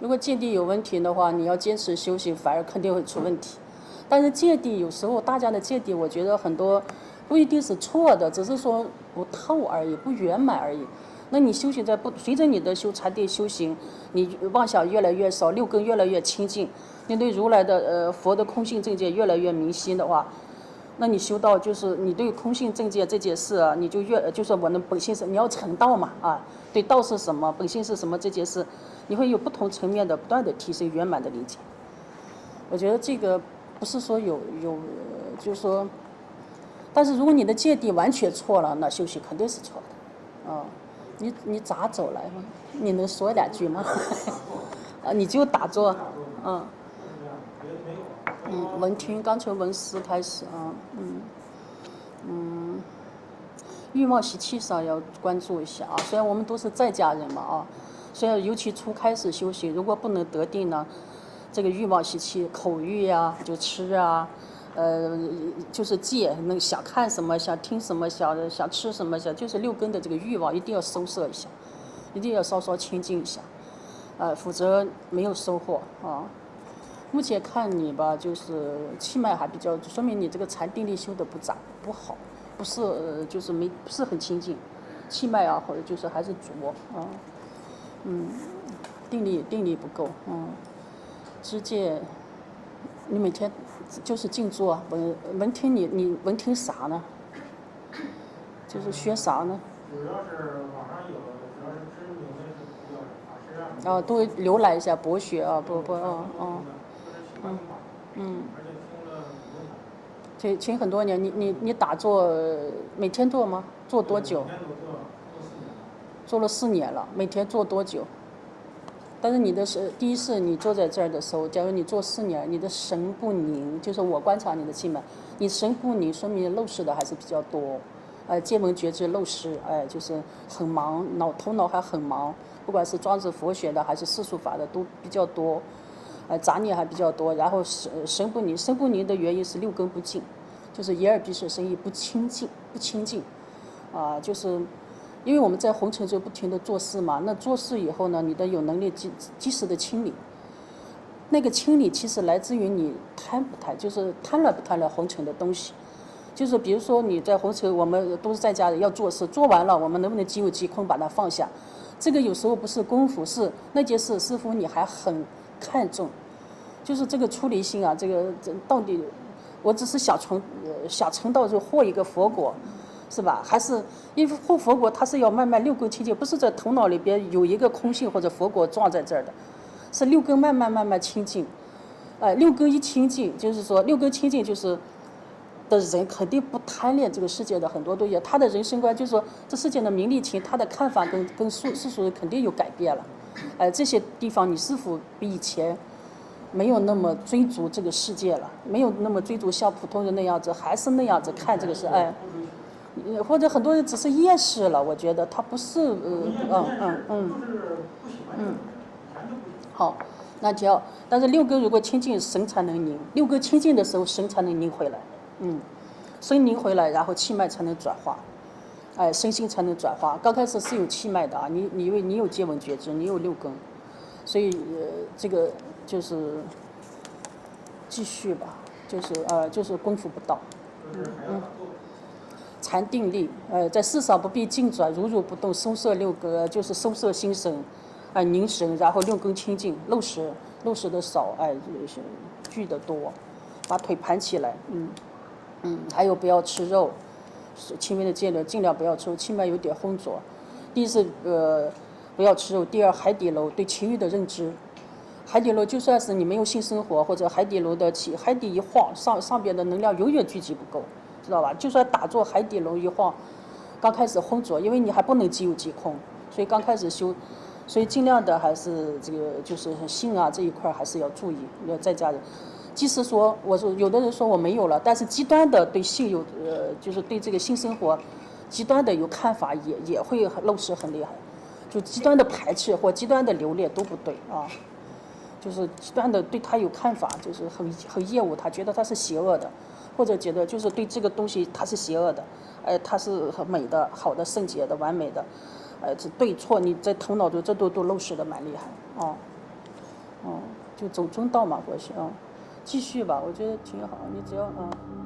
如果芥蒂有问题的话，你要坚持修行，反而肯定会出问题。但是芥蒂有时候大家的芥蒂，我觉得很多不一定是错的，只是说不透而已，不圆满而已。那你修行随着你的禅定修行，你妄想越来越少，六根越来越清净，你对如来的佛的空性正见越来越明晰的话，那你修道就是你对空性正见这件事啊，你就就是我的本性是你要成道嘛啊，对道是什么，本性是什么这件事，你会有不同层面的不断的提升圆满的理解。我觉得这个不是说就是说，但是如果你的芥蒂完全错了，那修行肯定是错的，啊。你咋走来吗？你能说两句吗？你就打坐，闻听刚从闻思开始啊，欲望习气上要关注一下啊。虽然我们都是在家人嘛啊，虽然尤其初开始修行，如果不能得定呢，这个欲望习气、口欲呀，就吃啊。就是戒，想看什么，想听什么，想吃什么，就是六根的这个欲望一定要收摄一下，一定要稍稍清净一下，否则没有收获啊。目前看你吧，就是气脉还比较，说明你这个禅定力修的不好，不是就是不是很清净，气脉啊，或者就是还是浊啊，定力不够，知见。你每天就是静坐，闻听你闻听啥呢？就是学啥呢？ 主要是网上有，主要是知名的是比较法师啊。 多浏览一下博学啊，不，请很多年，你打坐每天做吗？做多久？做了4年了，每天做多久？但是你的第一是你坐在这儿的时候，假如你坐4年，你的神不宁，就是我观察你的气脉，你神不宁，说明漏失的还是比较多，见闻觉知漏失，就是很忙，头脑还很忙，不管是庄子佛学的还是世俗法的都比较多，杂念还比较多，然后神不宁的原因是六根不净，就是眼耳鼻舌身意不清净，就是因为我们在红尘中不停的做事嘛，那做事以后呢，你的有能力及时的清理，那个清理其实来自于你贪不贪，就是贪婪不贪婪红尘的东西，就是比如说你在红尘，我们都是在家里要做事，做完了我们能不能即有即空把它放下？这个有时候不是功夫，是那件事师傅你还很看重，就是这个出离心啊，这到底我只是想成道就获一个佛果。是吧？还是因为获佛果，它是要慢慢六根清净，不是在头脑里边有一个空性或者佛果撞在这儿的，是六根慢慢清净。六根一清净，就是说六根清净就是的人肯定不贪恋这个世界的很多东西，他的人生观就是说这世界的名利情，他的看法跟世俗人肯定有改变了。这些地方你是否比以前没有那么追逐这个世界了？没有那么追逐像普通人那样子，还是那样子看这个事？或者很多人只是厌世了，我觉得他不是好，那但是六根如果清净，神才能宁。六根清净的时候，神才能宁回来。神宁回来，然后气脉才能转化，身心才能转化。刚开始是有气脉的啊，你因为你有见闻觉知，你有六根，所以这个就是继续吧，就是功夫不到。禅定力，在世上不必静转，如如不动，收摄六根，就是收摄心神，凝神，然后六根清净，漏失的少，聚的多，把腿盘起来，还有不要吃肉，轻微的戒律，尽量不要吃肉，气脉有点浑浊。第一是不要吃肉，第二海底楼对情欲的认知，海底楼就算是你没有性生活或者海底楼的海底一晃，上边的能量永远聚集不够。知道吧？就算打坐海底楼一晃，刚开始浑浊，因为你还不能即有即空，所以刚开始修，所以尽量的还是这个就是性啊这一块还是要注意，要在家人。即使说我说有的人说我没有了，但是极端的对性有就是对这个性生活极端的有看法也会漏失很厉害，就极端的排斥或极端的留恋都不对啊。就是极端的对他有看法，就是很厌恶他，觉得他是邪恶的。或者觉得就是对这个东西它是邪恶的，它是很美的、好的、圣洁的、完美的，这对错你在头脑中这都漏失的蛮厉害啊。 就走中道嘛，过去啊，继续吧，我觉得挺好，你只要啊。